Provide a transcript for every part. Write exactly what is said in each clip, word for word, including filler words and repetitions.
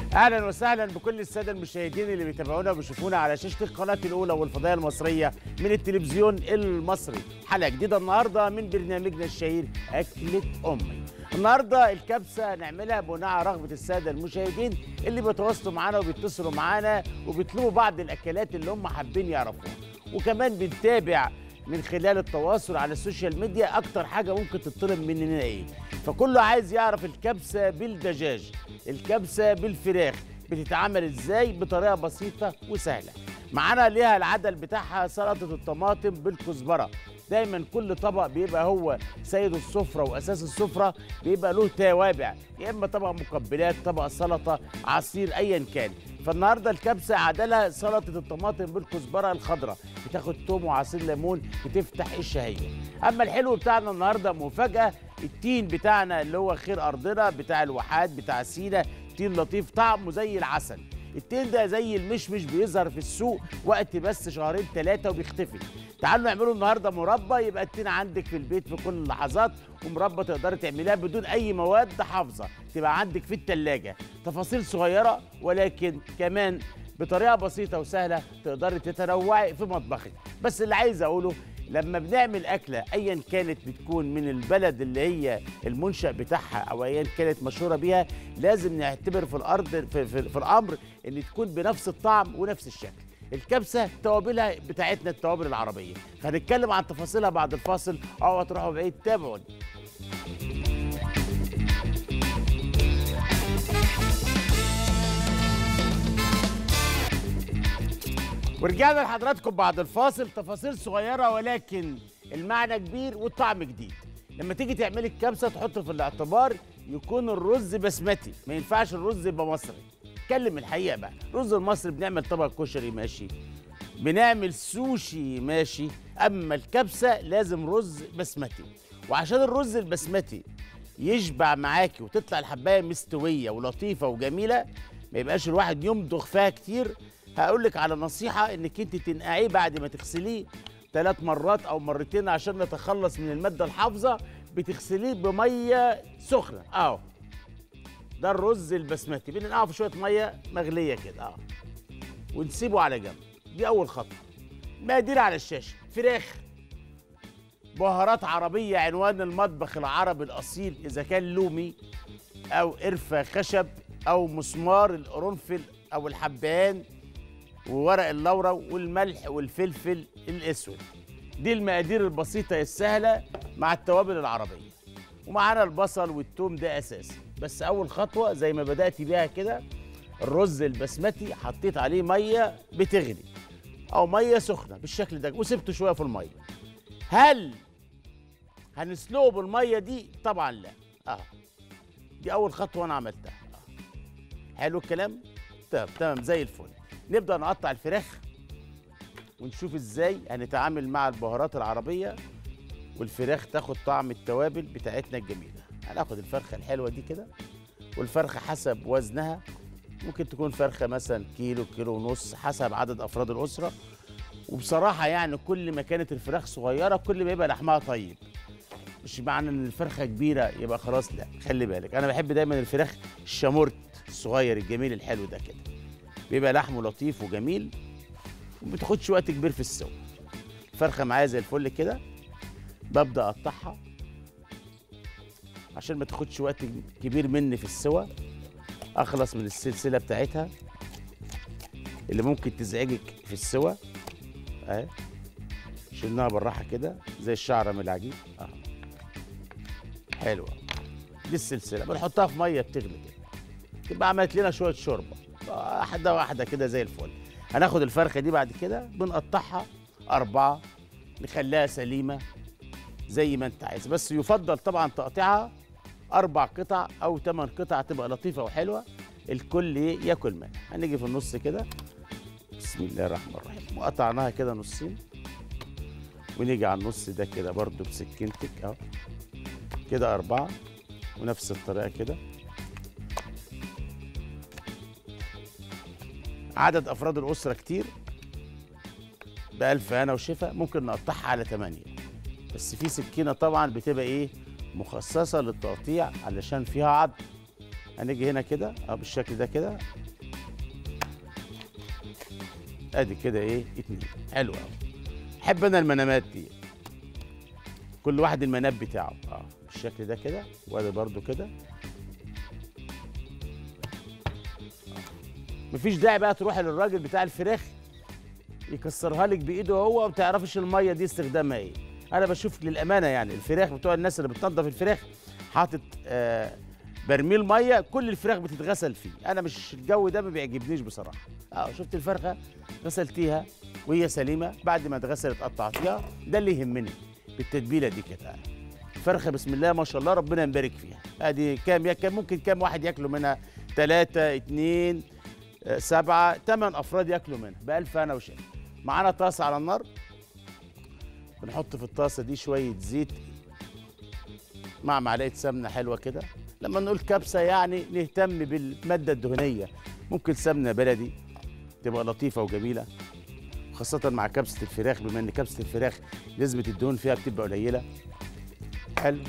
اهلا وسهلا بكل الساده المشاهدين اللي بيتابعونا وبيشوفونا على شاشه القناه الاولى والفضائيه المصريه من التلفزيون المصري. حلقه جديده النهارده من برنامجنا الشهير اكله امي. النهارده الكبسه نعملها بناء على رغبه الساده المشاهدين اللي بيتواصلوا معانا وبيتصلوا معانا وبيطلبوا بعض الاكلات اللي هم حابين يعرفوها، وكمان بنتابع من خلال التواصل على السوشيال ميديا اكتر حاجه ممكن تطلب مننا ايه. فكله عايز يعرف الكبسه بالدجاج، الكبسه بالفراخ بتتعمل ازاي بطريقه بسيطه وسهله. معانا ليها العدل بتاعها سلطه الطماطم بالكزبره. دايما كل طبق بيبقى هو سيد السفره واساس السفره، بيبقى له توابع، يا اما طبق مقبلات، طبق سلطه، عصير، ايا كان. فالنهارده الكبسه عدلها سلطه الطماطم بالكزبره الخضراء، بتاخد توم وعصير ليمون، بتفتح الشهيه. اما الحلو بتاعنا النهارده مفاجاه، التين بتاعنا اللي هو خير ارضنا بتاع الواحات بتاع سينا، تين لطيف طعمه زي العسل. التين ده زي المشمش بيظهر في السوق وقت بس شهرين ثلاثه وبيختفي. تعالوا نعمله النهارده مربى، يبقى التين عندك في البيت في كل اللحظات، ومربى تقدري تعمليها بدون اي مواد حافظه، تبقى عندك في الثلاجه. تفاصيل صغيره ولكن كمان بطريقه بسيطه وسهله تقدري تتنوعي في مطبخك. بس اللي عايز اقوله، لما بنعمل أكلة أيا كانت بتكون من البلد اللي هي المنشأ بتاعها أو أيا كانت مشهورة بيها، لازم نعتبر في الأرض في, في, في الأمر إن تكون بنفس الطعم ونفس الشكل. الكبسة توابلها بتاعتنا التوابل العربية، هنتكلم عن تفاصيلها بعد الفاصل. أو تروحوا بعيد، تابعوني. ورجعنا لحضراتكم بعد الفاصل. تفاصيل صغيرة ولكن المعنى كبير والطعم جديد. لما تيجي تعملي الكبسة تحط في الاعتبار يكون الرز بسمتي، ما ينفعش الرز يبقى مصري. اتكلم الحقيقة بقى، الرز المصري بنعمل طبق كشري ماشي، بنعمل سوشي ماشي، أما الكبسة لازم رز بسمتي. وعشان الرز البسمتي يشبع معاكي وتطلع الحباية مستوية ولطيفة وجميلة، ما يبقاش الواحد يمضغ فيها كتير، هقول لك على نصيحة انك انت تنقعيه بعد ما تغسليه ثلاث مرات او مرتين عشان نتخلص من المادة الحافظة. بتغسليه بمية سخنة اهو. ده الرز البسمتي، بننقعه في شوية مية مغلية كده اهو، ونسيبه على جنب. دي اول خطوة. مقادير على الشاشة: فراخ، بهارات عربية، عنوان المطبخ العربي الأصيل، إذا كان لومي أو قرفة خشب أو مسمار القرنفل أو الحبهان وورق اللورا والملح والفلفل الاسود. دي المقادير البسيطه السهله مع التوابل العربيه. ومعانا البصل والثوم، ده اساسي. بس اول خطوه زي ما بدات بيها كده، الرز البسمتي حطيت عليه ميه بتغلي او ميه سخنه بالشكل ده وسبته شويه في الميه. هل هنسلقه بالميه دي؟ طبعا لا. اه دي اول خطوه انا عملتها. آه. حلو الكلام. تمام تمام زي الفل. نبدأ نقطع الفراخ ونشوف ازاي هنتعامل مع البهارات العربية والفراخ تاخد طعم التوابل بتاعتنا الجميلة. هناخد الفرخة الحلوة دي كده، والفرخة حسب وزنها، ممكن تكون فرخة مثلا كيلو كيلو ونص حسب عدد أفراد الأسرة. وبصراحة يعني كل ما كانت الفراخ صغيرة كل ما يبقى لحمها طيب. مش معنى ان الفرخة كبيرة يبقى خلاص، لا، خلي بالك. أنا بحب دايما الفراخ الشامورت الصغير الجميل الحلو ده كده، بيبقى لحمه لطيف وجميل وما بتاخدش وقت كبير في السوا. الفرخه معايا زي الفل كده، ببدا اقطعها عشان ما تاخدش وقت كبير مني في السوا، اخلص من السلسله بتاعتها اللي ممكن تزعجك في السوا. اهي شلناها بالراحه كده زي الشعره من العجين. اه حلوه. دي السلسله بنحطها في ميه بتغلي كده، تبقى عملت لنا شويه شوربه واحده واحده كده زي الفل. هناخد الفرخه دي بعد كده بنقطعها أربعة، نخليها سليمه زي ما انت عايز، بس يفضل طبعا تقطيعها أربع قطع أو ثمان قطع، تبقى لطيفه وحلوه الكل ياكل منها. هنيجي في النص كده، بسم الله الرحمن الرحيم، وقطعناها كده نصين، ونيجي على النص ده كده برضو بسكينتك اهو كده أربعة، ونفس الطريقه كده. عدد أفراد الأسرة كتير، بألف هنا وشفا، ممكن نقطعها على تمانية، بس في سكينة طبعا بتبقى إيه مخصصة للتقطيع علشان فيها عظم. هنيجي هنا كده اه بالشكل ده كده. ادي كده ايه اتنين. حلو قوي. احب انا المنامات دي، كل واحد المناب بتاعه اه بالشكل ده كده، وادي برضو كده. مفيش داعي بقى تروح للراجل بتاع الفراخ يكسرها لك بايده هو وما تعرفش الميه دي استخدامها ايه. انا بشوف للامانه يعني الفراخ بتوع الناس اللي بتنظف الفراخ حاطط آه برميل ميه كل الفراخ بتتغسل فيه. انا مش الجو ده ما بيعجبنيش بصراحه. اه شفت الفرخه غسلتيها وهي سليمه، بعد ما اتغسلت قطعتيها، ده اللي يهمني بالتتبيله دي كده. فرخه بسم الله ما شاء الله ربنا يبارك فيها. ادي كام يا كام ممكن كام واحد ياكلوا منها؟ ثلاثة اتنين سبعة تمن افراد ياكلوا منها بألف هنا وشفا. معانا طاسه على النار، بنحط في الطاسه دي شويه زيت مع معلقه سمنه حلوه كده. لما نقول كبسه يعني نهتم بالماده الدهنيه، ممكن سمنه بلدي تبقى لطيفه وجميله، خاصه مع كبسه الفراخ بما ان كبسه الفراخ نسبه الدهون فيها بتبقى قليله. حلو.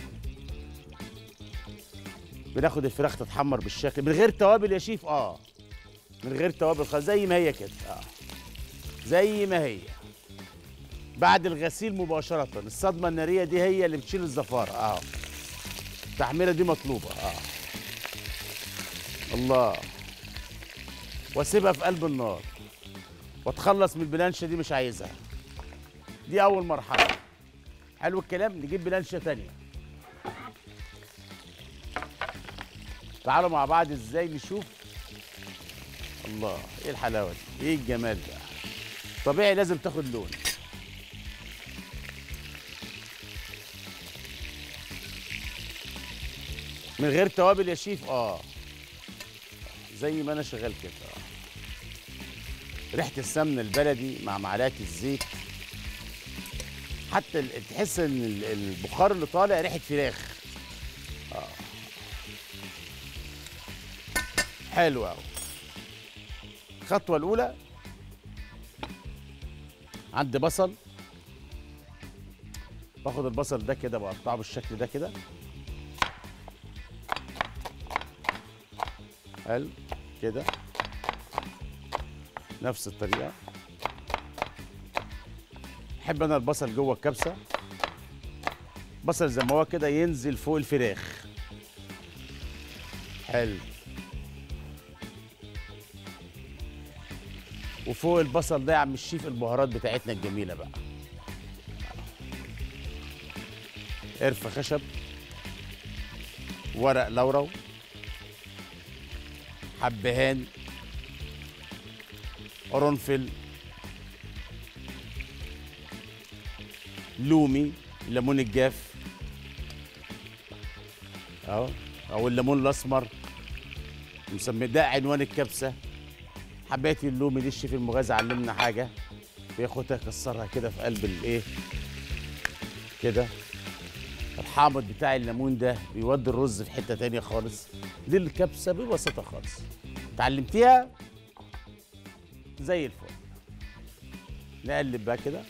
بناخد الفراخ تتحمر بالشكل من غير توابل يا شيف. اه من غير توابل خالص زي ما هي كده. اه زي ما هي بعد الغسيل مباشره. الصدمه الناريه دي هي اللي بتشيل الزفاره. اه التحميره دي مطلوبه. اه الله. واسيبها في قلب النار واتخلص من البلانشه دي، مش عايزها. دي اول مرحله. حلو الكلام. نجيب بلانشه تانية. تعالوا مع بعض ازاي نشوف. الله ايه الحلاوه دي، ايه الجمال ده. طبيعي لازم تاخد لون. من غير توابل يا شيف. اه زي ما انا شغال كده. آه. ريحه السمنه البلدي مع معلقه الزيت، حتى تحس ان البخار اللي طالع ريحه فراخ. اه حلو قوي. الخطوه الاولى عندي بصل، باخد البصل ده كده بقطعه بالشكل ده كده. حلو كده نفس الطريقه. احب انا البصل جوه الكبسه، بصل زي ما هو كده ينزل فوق الفراخ. حلو. وفوق البصل ده يا عم الشيف البهارات بتاعتنا الجميله بقى. قرفه خشب، ورق لورو، حبهان، قرنفل، لومي، الليمون الجاف اهو او الليمون الاسمر مسمي ده عنوان الكبسه. حبايه اللومي دي الشيف المغازي علمنا حاجه، بياخدها يكسرها كده في قلب الايه كده. الحامض بتاع الليمون ده بيودي الرز في حته تانيه خالص. دي الكبسه ببساطه خالص، اتعلمتيها زي الفل. نقلب بقى كده.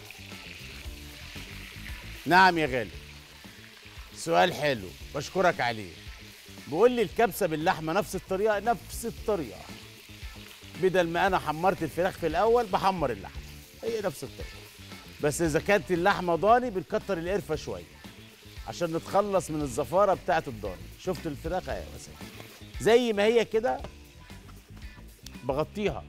نعم يا غالي، سؤال حلو بشكرك عليه. بقول لي الكبسه باللحمه نفس الطريقه؟ نفس الطريقه. بدل ما انا حمرت الفراخ في الاول بحمر اللحمه، هي نفس الطريقه. بس اذا كانت اللحمه ضاني بنكتر القرفه شويه عشان نتخلص من الزفاره بتاعه الضاني. شفت الفراخ اهي زي ما هي كده، بغطيها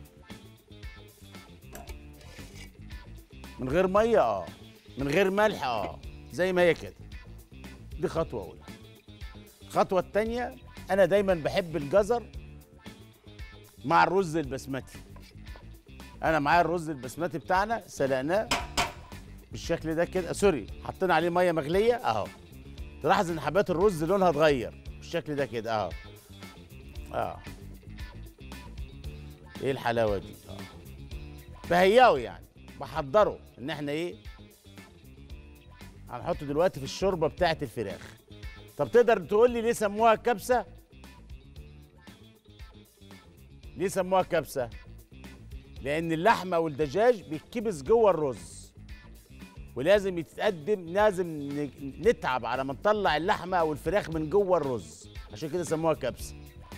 من غير ميه اه من غير ملح اه زي ما هي كده. دي خطوه اولى. الخطوه الثانيه، انا دايما بحب الجزر مع الرز البسمتي. انا معايا الرز البسمتي بتاعنا سلقناه بالشكل ده كده، سوري حطينا عليه ميه مغليه اهو. تلاحظ ان حبات الرز لونها اتغير بالشكل ده كده اهو. اه ايه الحلاوه دي. اه بهيئه يعني، بحضره ان احنا ايه هنحطه دلوقتي في الشوربه بتاعه الفراخ. طب تقدر تقول لي ليه سموها كبسه؟ ليه سموها كبسه؟ لان اللحمه والدجاج بيتكبس جوه الرز، ولازم يتقدم، لازم نتعب على ما نطلع اللحمه او الفراخ من جوه الرز، عشان كده سموها كبسه.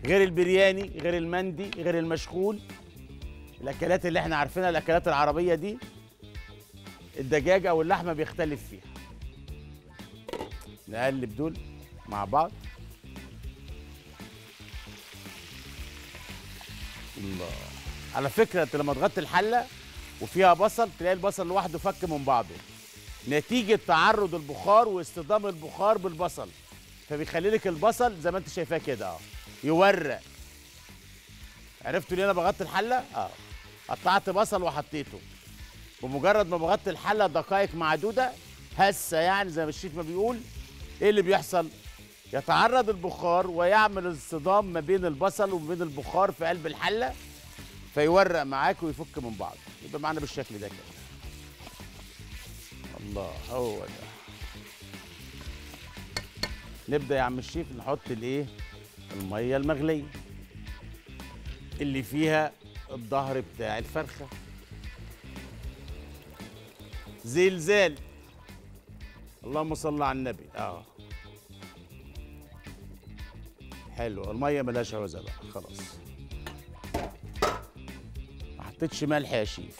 غير البرياني، غير المندي، غير المشخول. الاكلات اللي احنا عارفينها، الاكلات العربيه دي، الدجاج او اللحمه بيختلف فيها. نقلب دول مع بعض. الله. على فكره انت لما تغطي الحله وفيها بصل تلاقي البصل لوحده فك من بعضه، نتيجه تعرض البخار واصطدام البخار بالبصل، فبيخلي لك البصل زي ما انت شايفاه كده اه يورق. عرفتوا ليه انا بغطي الحله؟ اه قطعت بصل وحطيته، بمجرد ما بغطي الحله دقائق معدوده هسه يعني زي ما الشيف ما بيقول، ايه اللي بيحصل؟ يتعرض البخار ويعمل اصطدام ما بين البصل وما بين البخار في قلب الحله، فيورق معاك ويفك من بعض، يبقى معانا بالشكل ده كده. الله، هو ده. نبدا يا عم الشيف نحط الايه؟ الميه المغليه اللي فيها الظهر بتاع الفرخه. زلزال. اللهم صل على النبي. اه حلو، الميه ملهاش عوزه بقى خلاص. ما حطيتش ملح يا شيف.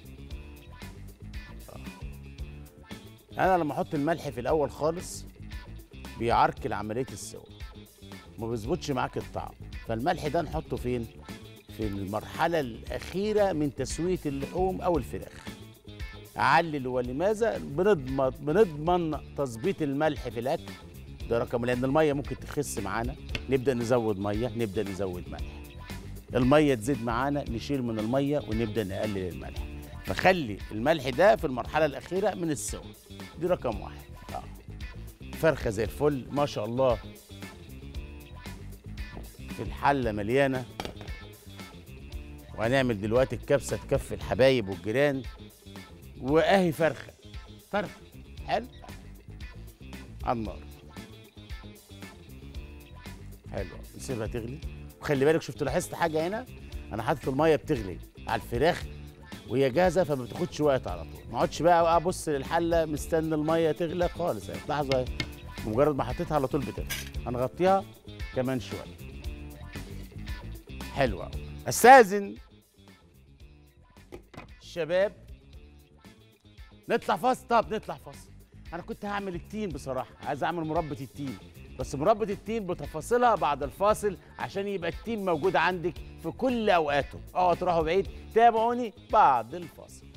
آه. انا لما احط الملح في الاول خالص بيعرقل عمليه السوا، ما بيظبطش معاك الطعم، فالملح ده نحطه فين؟ في المرحله الاخيره من تسويه اللحوم او الفراخ. علل، ولماذا؟ بنضمن بنضمن تظبيط الملح في الاكل، ده رقم، لان الميه ممكن تخس معانا، نبدا نزود ميه، نبدا نزود ملح. الميه تزيد معانا نشيل من الميه ونبدا نقلل الملح، فخلي الملح ده في المرحله الاخيره من السوا، دي رقم واحد. اه فرخه زي الفل ما شاء الله، في الحله مليانه، وهنعمل دلوقتي الكبسه تكفي الحبايب والجيران. واهي فرخه فرخه حلو على النار. حلو، نسيبها تغلي. وخلي بالك، شفت لاحظت حاجه هنا؟ انا حاطط الميه بتغلي على الفراخ وهي جاهزه، فما بتاخدش وقت على طول. ما اقعدش بقى ابص للحله مستني الميه تغلى خالص، اهي لحظه اهي، مجرد ما حطيتها على طول بتغلي. هنغطيها كمان شويه. حلوه قوي. استاذن الشباب نطلع فاصل. طب نطلع فاصل. انا كنت هعمل التين بصراحه، عايز اعمل مربى التين، بس مربى التين بتفاصيلها بعد الفاصل عشان يبقى التين موجود عندك في كل اوقاته. اوعوا تروحوا بعيد، تابعوني بعد الفاصل.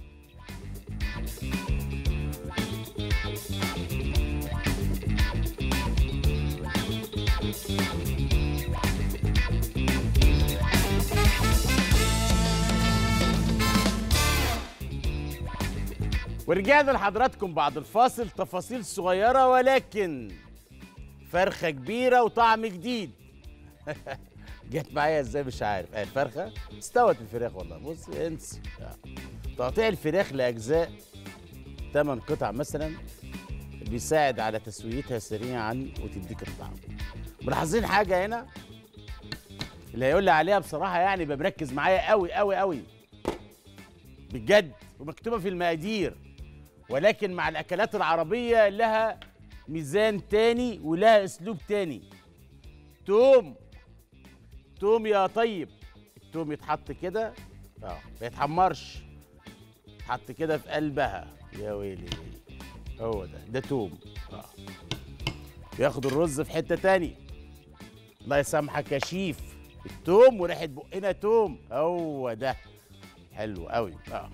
ورجعنا لحضراتكم بعد الفاصل. تفاصيل صغيرة ولكن فرخة كبيرة وطعم جديد. جت معايا ازاي مش عارف. اهي الفرخة استوت الفراخ والله. بص انسى، تقطيع الفراخ لأجزاء ثمان قطع مثلا بيساعد على تسويتها سريعا وتديك الطعم. ملاحظين حاجة هنا؟ اللي هيقول لي عليها بصراحة يعني يبقى مركز معايا قوي قوي قوي بجد، ومكتوبة في المقادير، ولكن مع الأكلات العربية لها ميزان تاني ولها أسلوب تاني. توم، توم يا طيب. التوم يتحط كده اه ما يتحمرش، يتحط كده في قلبها. يا ويلي، هو ده ده توم. اه ياخد الرز في حتة تانية. الله يسامحك يا شيف، التوم وريحة بقنا توم، هو ده حلو قوي. اه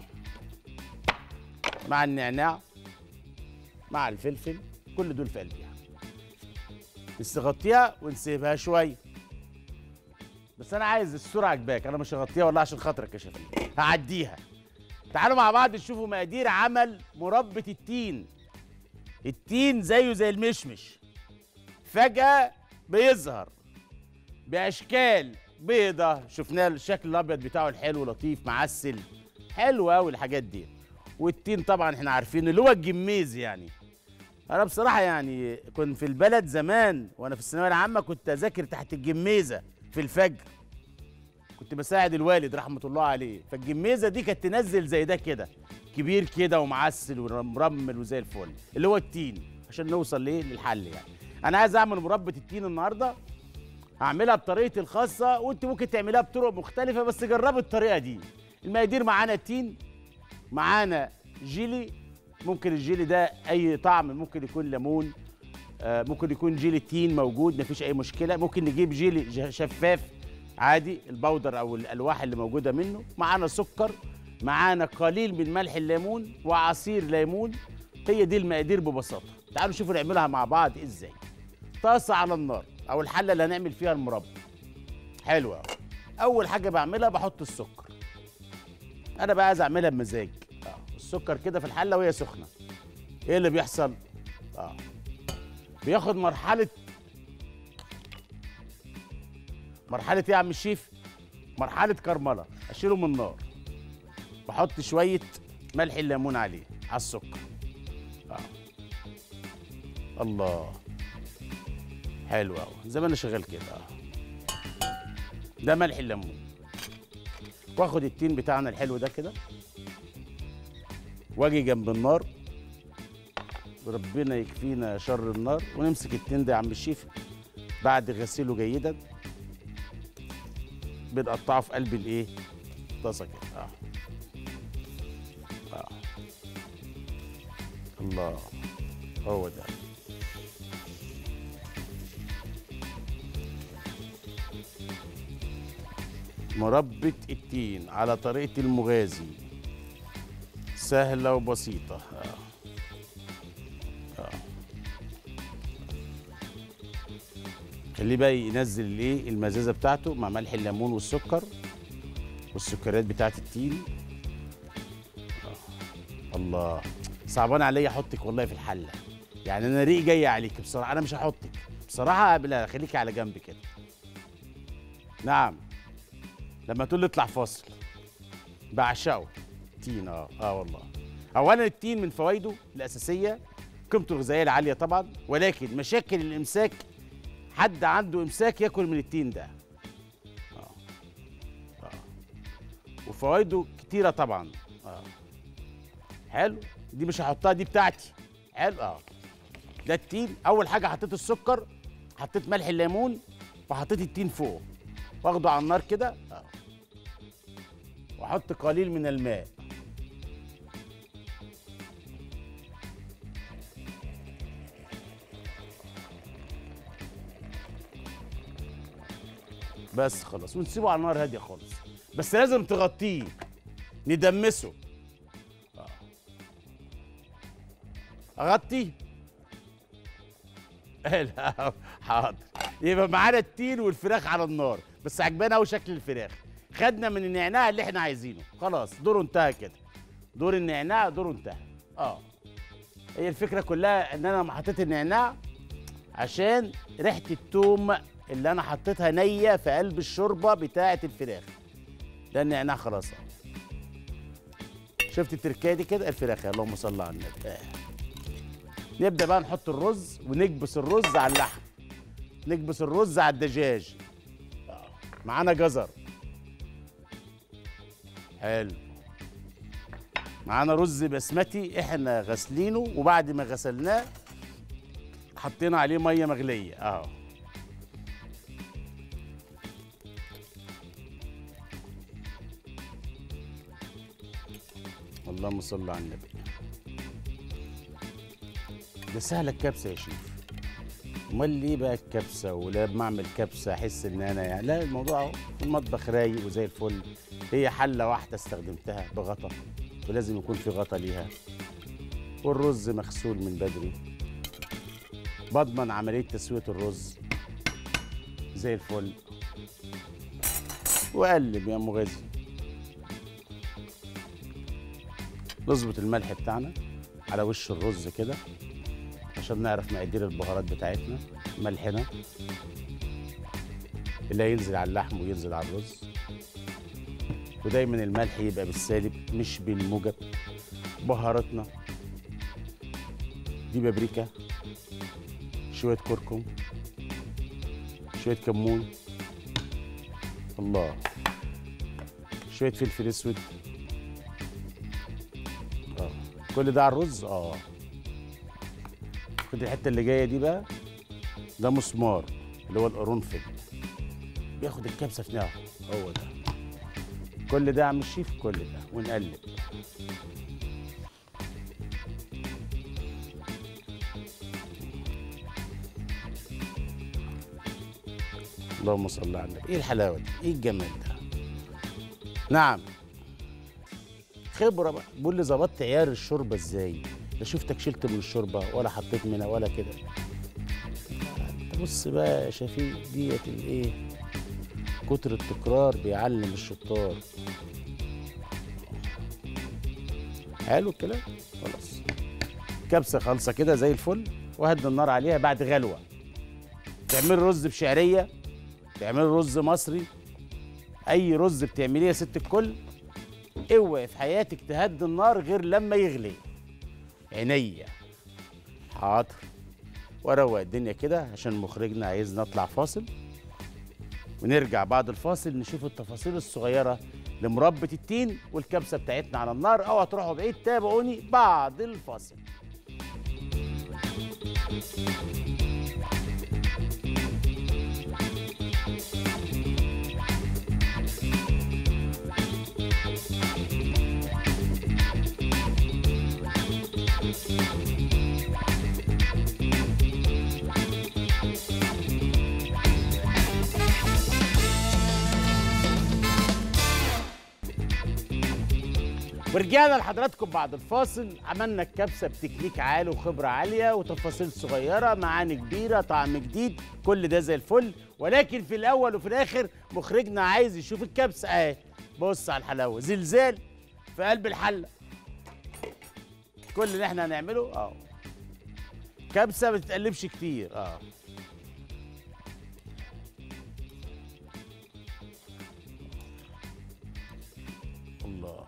مع النعناع مع الفلفل، كل دول في قلبيها. بس نغطيها ونسيبها شويه. بس انا عايز الصوره عجباك، انا مش هغطيها والله عشان خاطرك يا شيف، هعديها. تعالوا مع بعض نشوفوا مقادير عمل مربى التين. التين زيه زي المشمش، فجأة بيظهر بأشكال بيضة. شفناه الشكل الأبيض بتاعه الحلو لطيف معسل، حلو أوي الحاجات دي. والتين طبعا احنا عارفين اللي هو الجميز. يعني انا بصراحه يعني كنت في البلد زمان وانا في الثانويه العامه كنت اذاكر تحت الجميزه في الفجر، كنت بساعد الوالد رحمه الله عليه، فالجميزه دي كانت تنزل زي ده كده كبير كده ومعسل ومرمل وزي الفل، اللي هو التين، عشان نوصل ليه للحل. يعني انا عايز اعمل مربى التين النهارده هعملها بطريقتي الخاصه وانت ممكن تعملها بطرق مختلفه، بس جربوا الطريقه دي. المقادير معانا تين، معانا جيلي. ممكن الجيلي ده اي طعم، ممكن يكون ليمون، آه ممكن يكون جيلي تين موجود، مفيش اي مشكله. ممكن نجيب جيلي شفاف عادي، البودر او الالواح اللي موجوده منه. معانا سكر، معانا قليل من ملح الليمون وعصير ليمون. هي دي المقادير ببساطه. تعالوا نشوفوا نعملها مع بعض ازاي. طاسه على النار او الحله اللي هنعمل فيها المربى. حلوه. اول حاجه بعملها بحط السكر. انا بقى عايز اعملها بمزاج. اه السكر كده في الحله وهي سخنه. ايه اللي بيحصل؟ اه بياخد مرحله مرحله ايه يا عم الشيف؟ مرحله كرمله. اشيله من النار، بحط شويه ملح الليمون عليه على السكر. اه الله، حلو قوي زي ما انا شغال كده. اه ده ملح الليمون. واخد التين بتاعنا الحلو ده كده واجي جنب النار، ربنا يكفينا شر النار، ونمسك التين ده يا عم الشيف بعد غسيله جيدا، بنقطعه في قلب الايه؟ الطاسه كده. اه اه الله، هو ده. مربى التين على طريقة المغازي، سهلة وبسيطة. آه. آه. خليه بقى ينزل الايه؟ المزازة بتاعته مع ملح الليمون والسكر والسكريات بتاعت التين. آه. الله، صعبان عليا احطك والله في الحلة، يعني انا ريقي جاي عليك بصراحة. انا مش هحطك بصراحة، لا خليكي على جنب كده. نعم، لما تقول لي اطلع فاصل بعشقه. تين اه اه والله. اولا التين من فوائده الاساسيه قيمته الغذائيه العاليه طبعا، ولكن مشاكل الامساك، حد عنده امساك ياكل من التين ده. اه اه وفوائده كتيره طبعا. اه حلو. دي مش هحطها، دي بتاعتي. حلو. اه ده التين. اول حاجه حطيت السكر، حطيت ملح الليمون، وحطيت التين فوق، واخده على النار كده. اه واحط قليل من الماء. بس خلاص، ونسيبه على نار هاديه خالص. بس لازم تغطيه، ندمسه. اه اغطيه. لا حاضر. يبقى معانا التين والفراخ على النار، بس عجبانا قوي شكل الفراخ. خدنا من النعناع اللي احنا عايزينه، خلاص دوره انتهى كده. دور النعناع دوره انتهى. اه هي الفكره كلها ان انا ما حطيت النعناع عشان ريحه التوم اللي انا حطيتها نيه في قلب الشوربه بتاعه الفراخ. ده النعناع خلاص. شفت التركايه دي كده؟ الفراخ. اللهم صل على النبي. آه. نبدا بقى نحط الرز ونكبس الرز على اللحم، نكبس الرز على الدجاج. آه. معانا جزر. حلو. معانا رز بسمتي احنا غاسلينه، وبعد ما غسلناه حطينا عليه ميه مغليه اهو. اللهم صل على النبي. ده سهله الكبسه يا شيف. امال ليه بقى الكبسه؟ ولا بعمل كبسه احس ان انا يعني، لا الموضوع اهو في المطبخ رايق وزي الفل. هي حله واحده استخدمتها بغطا، ولازم يكون في غطا ليها، والرز مغسول من بدري. بضمن عمليه تسويه الرز زي الفل. وقلب يا مغازي. نظبط الملح بتاعنا على وش الرز كده عشان نعرف مقادير البهارات بتاعتنا. ملحنا اللي هينزل على اللحم وينزل على الرز، ودايما الملح يبقى بالسالب مش بالموجب. بهاراتنا دي بابريكا، شويه كركم، شويه كمون، الله، شويه فلفل اسود. اه كل ده على الرز. اه خد الحته اللي جايه دي بقى، ده مسمار اللي هو القرنفل. بياخد الكبسه في نار. هو ده كل ده يا عم الشيف، كل ده ونقلب. اللهم صل على النبي. ايه الحلاوه دي؟ ايه الجمال ده؟ نعم خبره بقى. بقول لي ظبطت عيار الشوربه ازاي؟ لا شفتك شلت من الشوربه ولا حطيت منها ولا كده. بص بقى يا شفيق، ديت الايه؟ كتر التكرار بيعلم الشطار. حلو الكلام. خلاص كبسه خالصه كده زي الفل، وهدي النار عليها. بعد غلوه تعمل رز بشعريه، تعمل رز مصري، اي رز بتعمليه يا ست الكل، اوعي في حياتك تهدي النار غير لما يغلي. عينيا حاضر. واروق الدنيا كده عشان مخرجنا عايزنا نطلع فاصل، ونرجع بعد الفاصل نشوف التفاصيل الصغيره لمربى التين والكبسه بتاعتنا على النار. اوعى تروحوا بعيد، تابعوني بعد الفاصل. ورجعنا لحضراتكم بعد الفاصل. عملنا الكبسه بتكنيك عالي وخبره عاليه وتفاصيل صغيره، معاني كبيره، طعم جديد، كل ده زي الفل. ولكن في الاول وفي الاخر مخرجنا عايز يشوف الكبسه اهي. بص على الحلاوه، زلزال في قلب الحله. كل اللي احنا هنعمله اه كبسه ما بتتقلبش كتير. اه الله.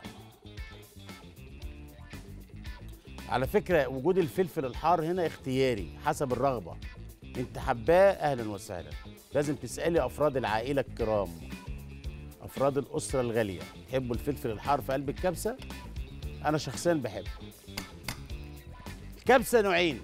على فكرة وجود الفلفل الحار هنا اختياري حسب الرغبة، انت حباه اهلا وسهلا. لازم تسألي افراد العائلة الكرام، افراد الاسرة الغالية، تحبوا الفلفل الحار في قلب الكبسة؟ انا شخصيا بحبه. الكبسة نوعين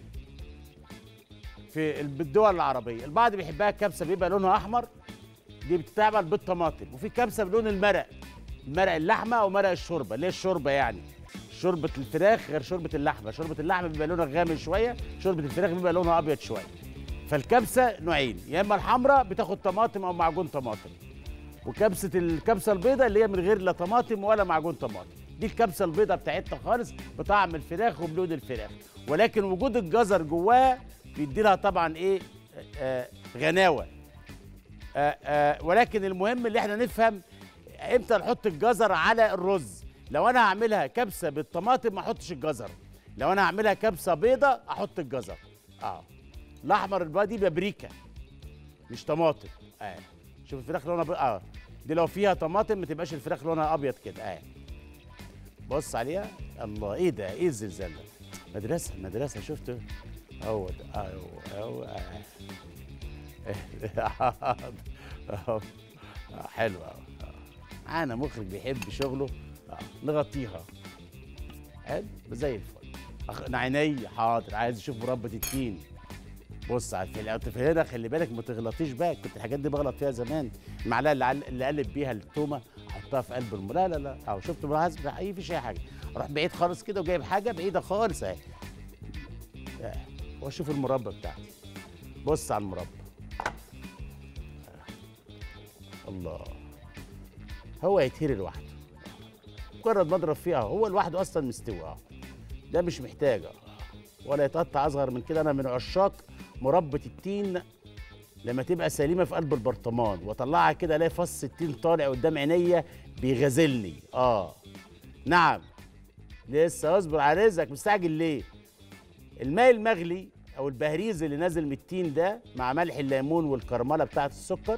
في الدول العربية، البعض بيحبها كبسة بيبقى لونها احمر، دي بتتعمل بالطماطم، وفي كبسة بلون المرق، مرق اللحمة او مرق الشوربة، ليه الشوربة يعني؟ شوربة الفراخ غير شوربة اللحمة، شوربة اللحمة بيبقى لونها غامق شوية، شوربة الفراخ بيبقى لونها أبيض شوية. فالكبسة نوعين، يا إما الحمراء بتاخد طماطم أو معجون طماطم، وكبسة الكبسة البيضاء اللي هي من غير لا طماطم ولا معجون طماطم، دي الكبسة البيضاء بتاعتنا خالص بطعم الفراخ وبلون الفراخ. ولكن وجود الجزر جواها بيدي لها طبعا إيه؟ آه غناوة. آه آه ولكن المهم اللي احنا نفهم امتى نحط الجزر على الرز. لو انا هعملها كبسه بالطماطم ما احطش الجزر، لو انا هعملها كبسه بيضه احط الجزر. اه الاحمر البيض دي بابريكا مش طماطم. اه شوف الفراخ لونها بي... اه دي لو فيها طماطم ما تبقاش الفراخ لونها ابيض كده. اه بص عليها. الله ايه ده؟ ايه الزلزال ده؟ مدرسه مدرسه. شفت هو ده. ايوه ايوه اه حلو قوي. انا مخرج بيحب شغله. آه. نغطيها حلو زي الفل. أخ... عيني حاضر. عايز اشوف مربى التين. بص على الفلفل هنا، خلي بالك ما تغلطيش بقى، كنت الحاجات دي بغلط فيها زمان. المعلقه اللي, عل... اللي قلب بيها التومه احطها في قلب الم... لا لا لا اهو شفت ملاحظ اي فيش اي حاجه، اروح بعيد خالص كده وجايب حاجه بعيده خالص اهي. آه. واشوف المربى بتاعتي. بص على المربى. آه. الله هو يتهري لوحده، مجرد ما اضرب فيه اهو هو لوحده اصلا مستوي اهو، ده مش محتاج ولا يتقطع اصغر من كده. انا من عشاق مربى التين لما تبقى سليمه في قلب البرطمان واطلعها كده الاقي فص التين طالع قدام عينيا بيغازلني. اه نعم لسه اصبر على رزقك، مستعجل ليه؟ الماء المغلي او البهريز اللي نازل من التين ده مع ملح الليمون والكرمله بتاعه السكر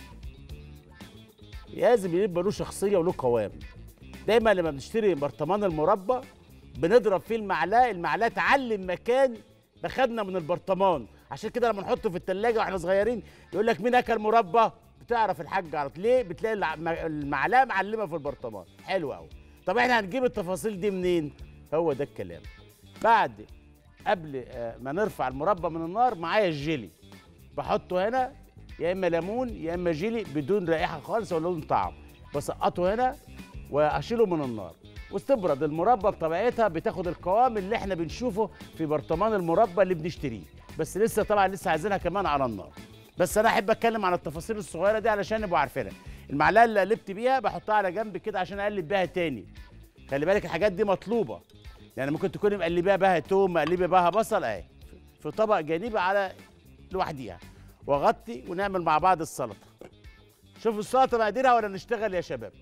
لازم يبقى له شخصيه وله قوام. دايما لما بنشتري برطمان المربى بنضرب فيه المعلقه، المعلقه تعلم مكان ما خدنا من البرطمان. عشان كده لما نحطه في الثلاجه واحنا صغيرين يقول لك مين اكل مربى؟ بتعرف الحاج على طول. ليه؟ بتلاقي المعلقه معلمه في البرطمان. حلو قوي. طب احنا هنجيب التفاصيل دي منين؟ هو ده الكلام. بعد قبل ما نرفع المربى من النار معايا الجيلي بحطه هنا يا اما ليمون يا اما جيلي بدون رائحه خالص ولا لون طعم. بسقطه هنا واشيله من النار وتبرد. المربى بطبيعتها بتاخد القوام اللي احنا بنشوفه في برطمان المربى اللي بنشتريه، بس لسه طبعا لسه عايزينها كمان على النار. بس انا احب اتكلم عن التفاصيل الصغيره دي علشان نبقوا عارفينها. المعلقه اللي قلبت بيها بحطها على جنب كده عشان اقلب بيها تاني. خلي بالك الحاجات دي مطلوبه، يعني ممكن تكوني مقلباها بها توم، مقلبه بها بصل، اهي في طبق جانبي على لوحديها، واغطي ونعمل مع بعض السلطه. شوفوا السلطه مقاديرها ولا نشتغل يا شباب.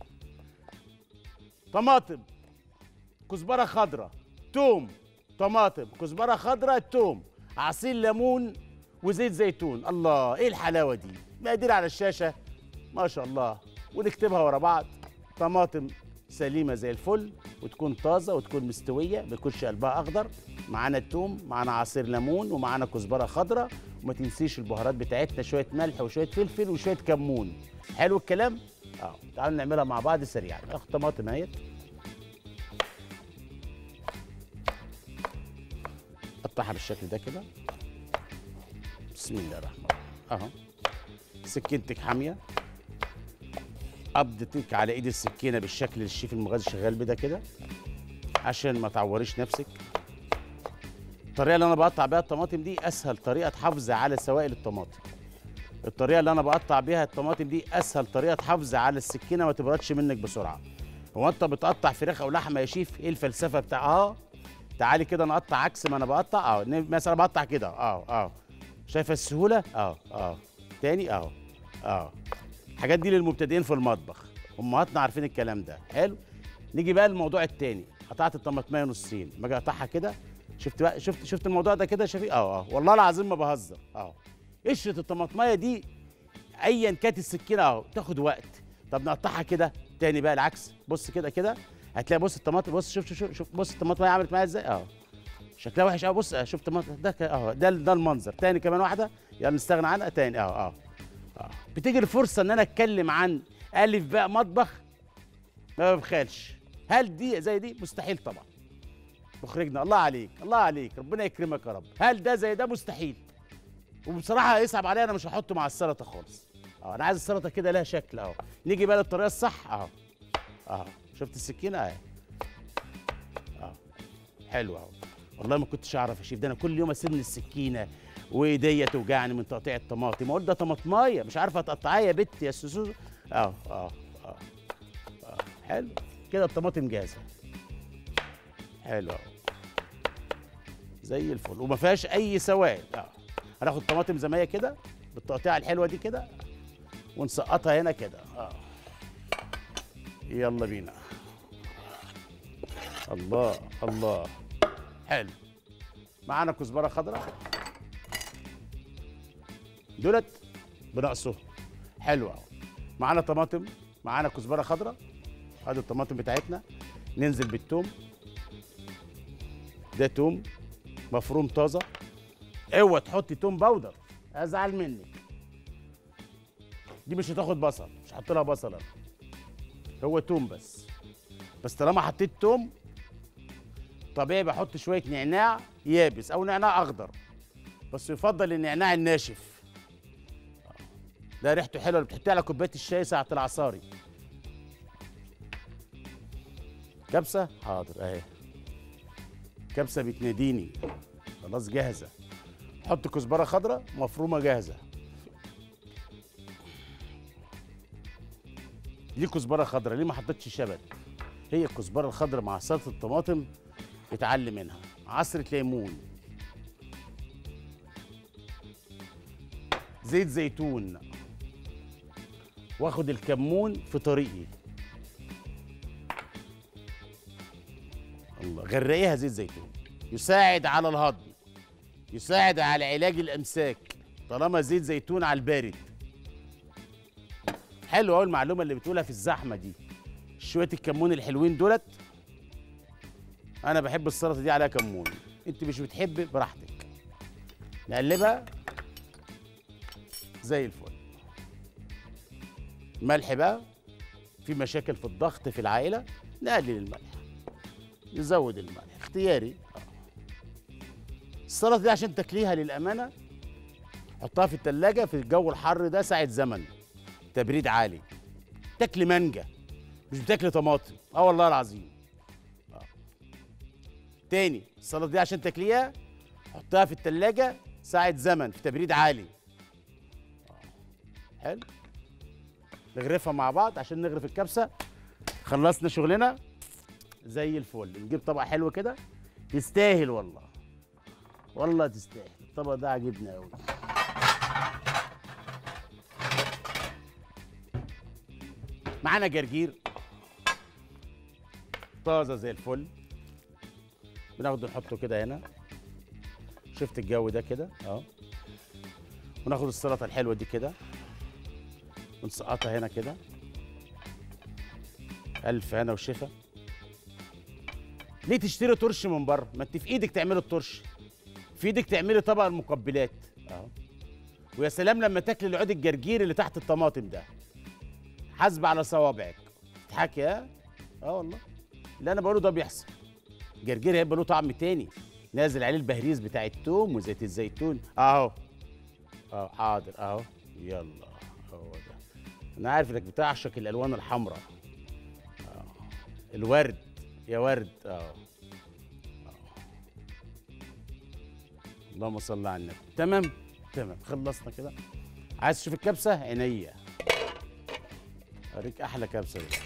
طماطم، كزبره خضراء، توم، طماطم، كزبره خضراء، توم، عصير ليمون، وزيت زيتون. الله ايه الحلاوه دي! مقادير على الشاشه ما شاء الله، ونكتبها ورا بعض. طماطم سليمه زي الفل وتكون طازه وتكون مستويه ما يكونش قلبها اخضر. معانا التوم، معانا عصير ليمون، ومعانا كزبره خضراء، وما تنسيش البهارات بتاعتنا، شويه ملح وشويه فلفل وشويه كمون. حلو الكلام؟ اه تعالوا نعملها مع بعض سريعا. ناخد طماطم اهيت، قطعها بالشكل ده كده. بسم الله الرحمن الرحيم. اهو سكينتك حاميه، قبضتك على ايد السكينه بالشكل اللي الشيف المغازي شغال بده كده عشان ما تعوريش نفسك. الطريقه اللي انا بقطع بيها الطماطم دي اسهل طريقه تحافظي على سوائل الطماطم. الطريقه اللي انا بقطع بيها الطماطم دي اسهل طريقه تحافظي على السكينه ما تبردش منك بسرعه. هو انت بتقطع فراخ او لحمه يا شيف؟ ايه الفلسفه بتاعها؟ تعالي كده نقطع عكس ما انا بقطع. اه مثلا بقطع كده. اه اه شايفه السهوله؟ اه اه تاني. اه اه الحاجات دي للمبتدئين في المطبخ، امهاتنا عارفين الكلام ده. حلو. نيجي بقى للموضوع التاني. قطعت الطماطميه نصين، ما اجي اقطعها كده. شفت بقى؟ شفت شفت الموضوع ده كده شفيق؟ اه اه والله العظيم ما بهزر. اه قشره الطماطميه دي ايا كانت السكينه اهو تاخد وقت. طب نقطعها كده تاني بقى العكس. بص كده كده هتلاقي، بص الطماطم، بص شوف شوف شوف بص الطماطميه عملت معايا ازاي. اه شكلها وحش قوي. بص شوف الطماطم ده اهو، ده ده المنظر. تاني كمان واحده، يلا نستغنى عنها تاني. اه اه اه بتيجي الفرصه ان انا اتكلم عن الف بقى مطبخ ما ببخلش. هل دي زي دي؟ مستحيل طبعا. مخرجنا الله عليك الله عليك، ربنا يكرمك يا رب. هل ده زي ده؟ مستحيل. وبصراحه يصعب عليا، انا مش هحطه مع السلطه خالص. اه انا عايز السلطه كده لها شكل اهو. نيجي بقى للطريقه الصح اهو. اهو شفت السكينه اهي. اه حلو اهو. والله ما كنتش اعرف يا شيف، ده انا كل يوم اسن السكينه وايديا توجعني من تقطيع الطماطم، اقول ده طماطمايه مش عارفه تقطعيها يا بت يا سوسو. اه اه اه اه حلو كده. الطماطم جاهزه. حلو اهو زي الفل وما فيهاش اي سوائل. اه هناخد طماطم زي ما هي كده بالتقطيعه الحلوه دي كده ونسقطها هنا كده. اه يلا بينا. الله الله حلو. معانا كزبره خضراء دولت بنقصهم. حلو اهو. معانا طماطم، معانا كزبره خضراء. ادي الطماطم بتاعتنا. ننزل بالثوم. ده توم مفروم طازه. اوعى تحطي توم باودر ازعل منك. دي مش هتاخد بصل، مش هحط لها بصل انا. هو توم بس. بس طالما حطيت توم طبيعي بحط شويه نعناع يابس او نعناع اخضر، بس يفضل النعناع الناشف. ده ريحته حلوه، اللي بتحطيه على كوبايه الشاي ساعه العصاري. كبسه حاضر اهي. كبسه بتناديني. خلاص جاهزه. حط كزبره خضراء مفرومه جاهزه. ليه كزبره خضراء؟ ليه ما حطيتش شبت؟ هي الكزبره الخضراء مع سلطه الطماطم اتعلم منها. عصره ليمون، زيت زيتون، واخد الكمون في طريقي. الله غرقيها زيت زيتون، يساعد على الهضم، يساعد على علاج الامساك طالما زيت زيتون على البارد. حلو قوي المعلومه اللي بتقولها في الزحمه دي. شويه الكمون الحلوين دولت. انا بحب السلطه دي عليها كمون، انت مش بتحب براحتك. نقلبها زي الفل. ملح بقى، في مشاكل في الضغط في العائله نقلل الملح، نزود الملح اختياري. السلطه دي عشان تاكليها للامانه حطها في التلاجة في الجو الحر ده ساعة زمن، تبريد عالي. تاكلي مانجا مش بتاكلي طماطم، اه والله العظيم. آه. تاني السلطه دي عشان تاكليها حطها في التلاجة ساعة زمن في تبريد عالي. آه. حلو. نغرفها مع بعض عشان نغرف الكبسة. خلصنا شغلنا زي الفل. نجيب طبق حلو كده، تستاهل والله، والله تستاهل. الطبق ده عجبني قوي. معانا جرجير طازه زي الفل، بناخده نحطه كده هنا. شفت الجو ده كده اهو. وناخد السلطه الحلوه دي كده ونسقطها هنا كده. الف هنا وشفا. ليه تشتري ترش من بره؟ ما انت في ايدك تعملي الترش، في ايدك تعملي طبق المقبلات اهو. ويا سلام لما تاكلي العود الجرجير اللي تحت الطماطم ده، حاسبه على صوابعك. تضحكي ها؟ اه والله اللي انا بقوله ده بيحصل. الجرجير هيبقى له طعم تاني، نازل عليه البهريز بتاع التوم وزيت الزيتون اهو. اه حاضر اهو. يلا هو ده. انا عارف انك بتعشق الالوان الحمراء. اه الورد يا ورد اه. اللهم صل على النبي. تمام تمام خلصنا كده. عايز تشوف الكبسه؟ عينيا اوريك احلى كبسه دي.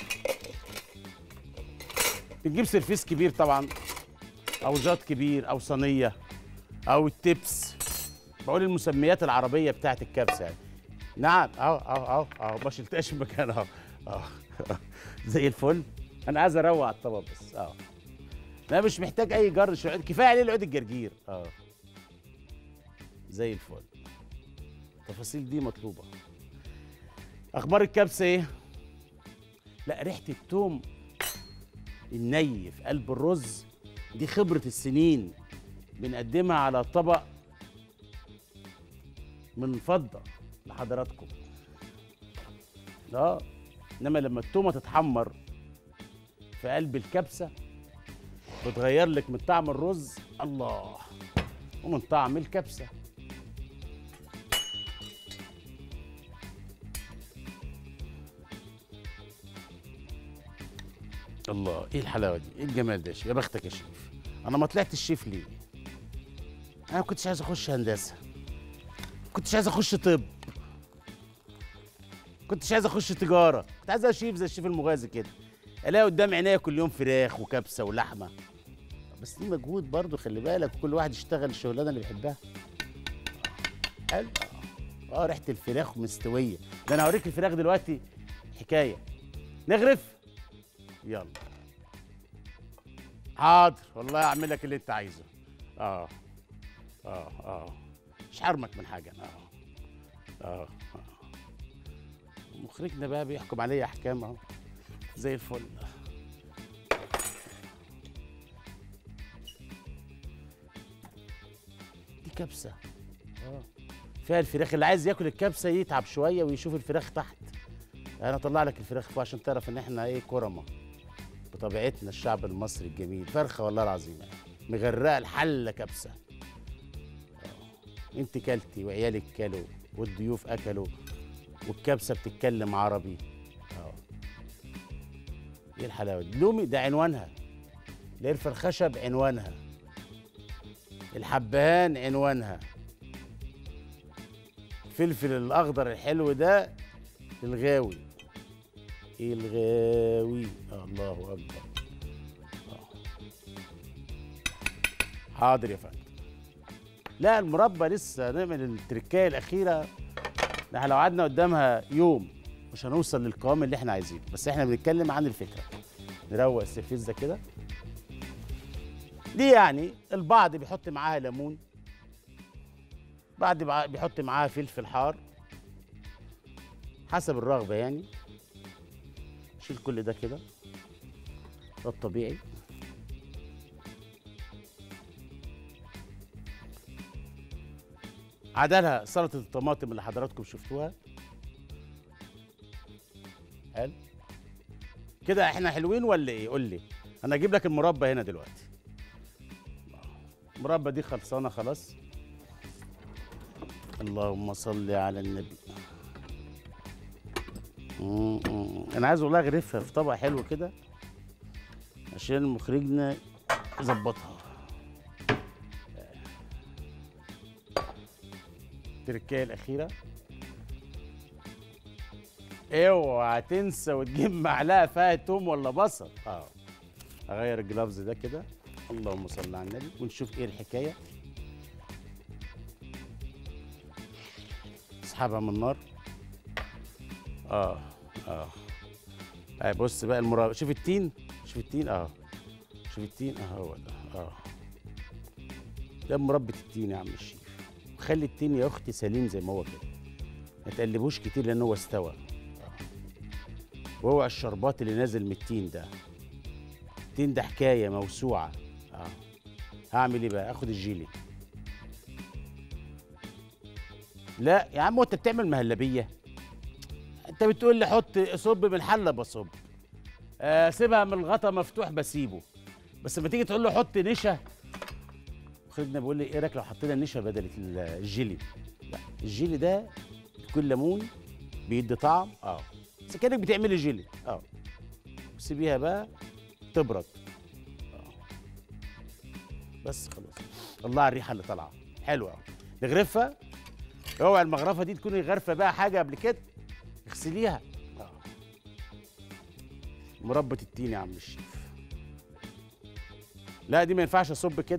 بنجيب سرفيس كبير طبعا، او جات كبير، او صينيه، او التبس. بقول المسميات العربيه بتاعت الكبسه يعني. نعم اهو اهو اهو اهو ما شلتهاش من مكانها اهو اهو زي الفل. انا عايز اروق على الطبق بس اه. انا مش محتاج اي جرش، كفايه عليه العود الجرجير اه زي الفل. التفاصيل دي مطلوبه. اخبار الكبسه ايه؟ لا ريحه التوم الني في قلب الرز دي خبره السنين، بنقدمها على طبق من فضه لحضراتكم. اه انما لما التومه تتحمر في قلب الكبسه بتغير لك من طعم الرز الله ومن طعم الكبسه. الله ايه الحلاوه دي، ايه الجمال ده يا شيف. يا بختك يا شيف. انا ما طلعتش شيف ليه؟ انا ما كنتش عايز اخش هندسه، ما كنتش عايز اخش طب، ما كنتش عايز اخش تجاره، كنت عايز ابقى شيف زي الشيف المغازي كده، الاقي قدام عينيا كل يوم فراخ وكبسه ولحمه. بس دي مجهود برضه، خلي بالك، كل واحد يشتغل الشغلانه اللي بيحبها. حلو اه. اه ريحه الفراخ مستويه. ده انا هوريك الفراخ دلوقتي حكايه. نغرف يلا. حاضر والله اعمل لك اللي انت عايزه. اه اه اه مش حرمك من حاجه. اه اه, آه. مخرجنا بقى بيحكم عليا احكام اهو زي الفل. دي كبسه اه فيها الفراخ. اللي عايز ياكل الكبسه يتعب شويه ويشوف الفراخ تحت. انا اطلع لك الفراخ فوق عشان تعرف ان احنا ايه كرمه بطبيعتنا. الشعب المصري الجميل فرخه والله العظيم يعني مغرقه الحله كبسه. اه انت كلتي وعيالك كلوا والضيوف اكلوا والكبسه بتتكلم عربي. اه ايه الحلاوه دي. لومي ده عنوانها، القرفه الخشب عنوانها، الحبهان عنوانها، الفلفل الاخضر الحلو ده الغاوي. ايه الغاوي الله اكبر. آه. حاضر يا فندم. لا المربى لسه نعمل التركايه الاخيره. احنا لو قعدنا قدامها يوم مش هنوصل للقوام اللي احنا عايزينه، بس احنا بنتكلم عن الفكره. نروق السرفيس ده كده. دي يعني البعض بيحط معاها ليمون، بعض بيحط معاها فلفل حار حسب الرغبه يعني. شيل كل ده كده، ده الطبيعي. عدلها سلطه الطماطم اللي حضراتكم شفتوها. حلو كده. احنا حلوين ولا ايه؟ قول لي. انا اجيب لك المربى هنا دلوقتي. المربى دي خلصانه خلاص. اللهم صل على النبي. مم، مم. انا عايز والله اغرفها في طبق حلو كده عشان مخرجنا يظبطها. التركايه الاخيره، اوعى تنسى وتجيب معلقه فيها توم ولا بصل. اه اغير الجلافز ده كده. اللهم صل على النبي ونشوف ايه الحكايه. اسحبها من النار. اه اه اهي بص بقى المرا، شوف التين، شوف التين اه شوف التين اه هو ده اه ده مربى التين يا عم الشيف. خلي التين يا اختي سليم زي ما هو كده، ما تقلبوش كتير لان هو استوى. آه. واوعى الشربات اللي نازل من التين ده. التين ده حكايه موسوعه. اه هعمل ايه بقى؟ اخد الجيلي. لا يا عم، وانت بتعمل مهلبيه؟ انت بتقول لي حط صب من الحله بصب، آه سيبها من الغطا مفتوح بسيبه، بس لما تيجي تقول له حط نشا، خدنا بيقول لي ايه رايك لو حطينا نشا بدل الجيلي؟ لا الجيلي ده بيكون ليمون بيدي طعم. اه بس كانك بتعملي جيلي. اه سيبيها بقى تبرد. اه بس خلاص. الله على الريحه اللي طالعه حلوه. نغرفها. اوعى المغرفه دي تكوني غرفه بقى حاجه قبل كده، اغسليها. اه مربى التين يا عم الشيف. لا دي ما ينفعش اصب كده.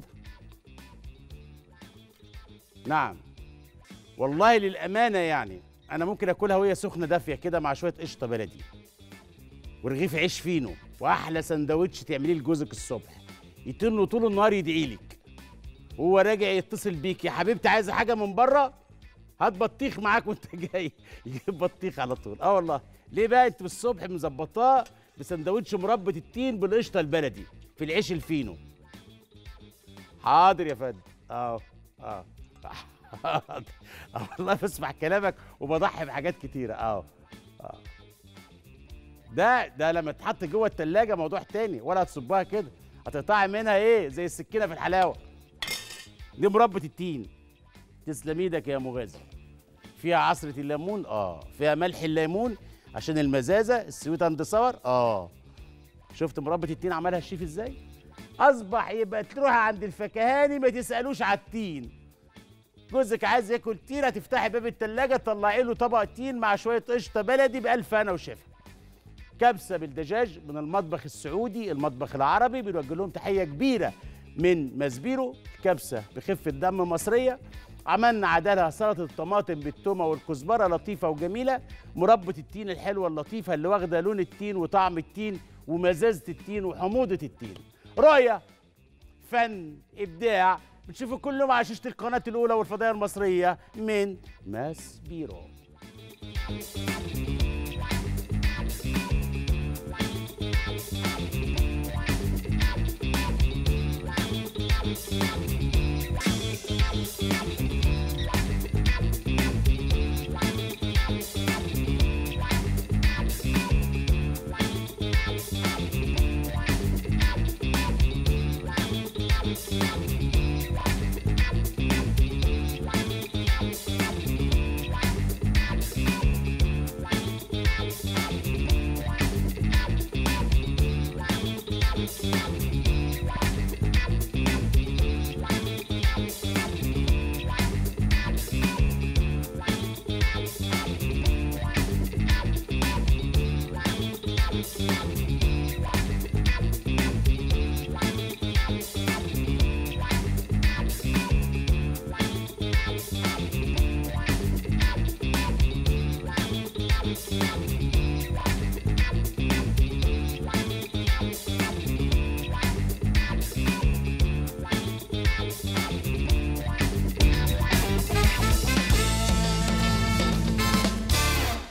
نعم والله للامانه يعني انا ممكن اكلها وهي سخنه دافيه كده مع شويه قشطه بلدي ورغيف عيش فينو، واحلى سندوتش تعمليه لجوزك الصبح يتنه طول النهار يدعي لك وهو راجع يتصل بيك، يا حبيبتي عايزه حاجه من بره؟ هات بطيخ معاك وانت جاي، يجيب بطيخ على طول. اه والله. ليه بقى؟ انت بالصبح مظبطاه بسندوتش مربى التين بالقشطه البلدي في العيش الفينو. حاضر يا فندم. اه اه اه والله بسمع كلامك وبضحي بحاجات كتيره. اه اه ده ده لما تحط جوه التلاجة موضوع تاني، ولا هتصبها كده هتقطعي منها ايه زي السكينه في الحلاوه. دي مربى التين. تسلم ايدك يا مغازي. فيها عصره الليمون، اه فيها ملح الليمون عشان المزازه، السويت اند صور. اه شفت مربى التين عملها الشيف ازاي؟ اصبح يبقى تروح عند الفكهاني ما تسالوش على التين. جوزك عايز ياكل تين، هتفتحي باب التلاجة تطلعي له طبق تين مع شويه قشطه بلدي بألف هنا وشفا. كبسه بالدجاج من المطبخ السعودي، المطبخ العربي، بنوجه لهم تحيه كبيره من ماسبيرو. كبسه بخفه دم مصريه، عملنا عدالها سلطه الطماطم بالتومه والكزبره لطيفه وجميله، مربى التين الحلوه اللطيفه اللي واخده لون التين وطعم التين ومزازه التين وحموضه التين. رؤيه، فن، ابداع، بتشوفوا كل يوم على شاشه القناه الاولى والفضائيه المصريه من ماسبيرو.